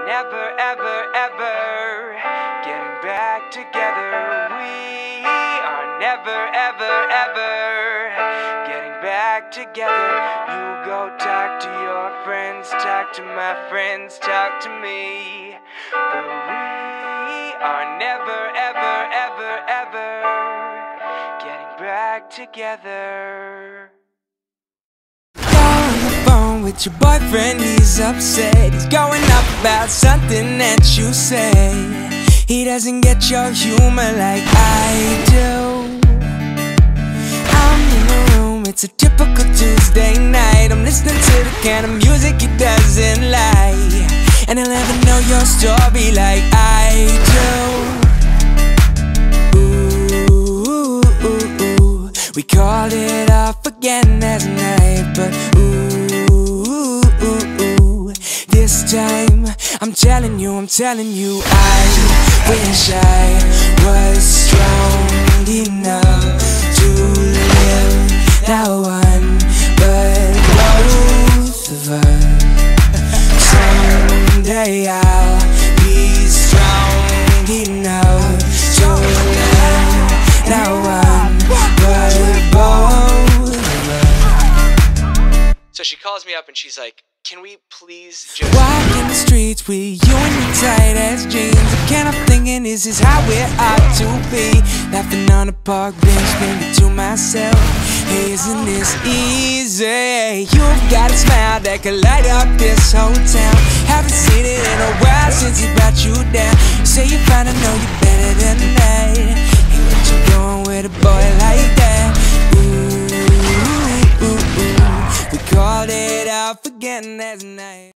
never, ever, ever getting back together. We are never, ever, ever getting back together. You go talk to your friends, talk to my friends, talk to me. But we are never, ever, ever, ever getting back together. With your boyfriend, he's upset. He's going up about something that you say. He doesn't get your humor like I do. I'm in the room, it's a typical Tuesday night. I'm listening to the kind of music he doesn't like, and he'll never know your story like I do. Ooh, ooh, ooh. We called it off again last night, but ooh, this time, I'm telling you, I wish I was strong enough to live that one. But both of us, someday I'll be strong enough to live that one. But both of us. So she calls me up and she's like, can we please just walk in the streets with you in your tight ass jeans? Again, I'm thinking this is how it ought to be. Laughing on a park bench, thinking to myself, hey, isn't this easy? You've got a smile that could light up this whole town. Haven't seen it in a while since he brought you down. You say you finally know you better than that. Ain't what you going with a boy like that? Ooh, ooh, ooh. We called it off again last night.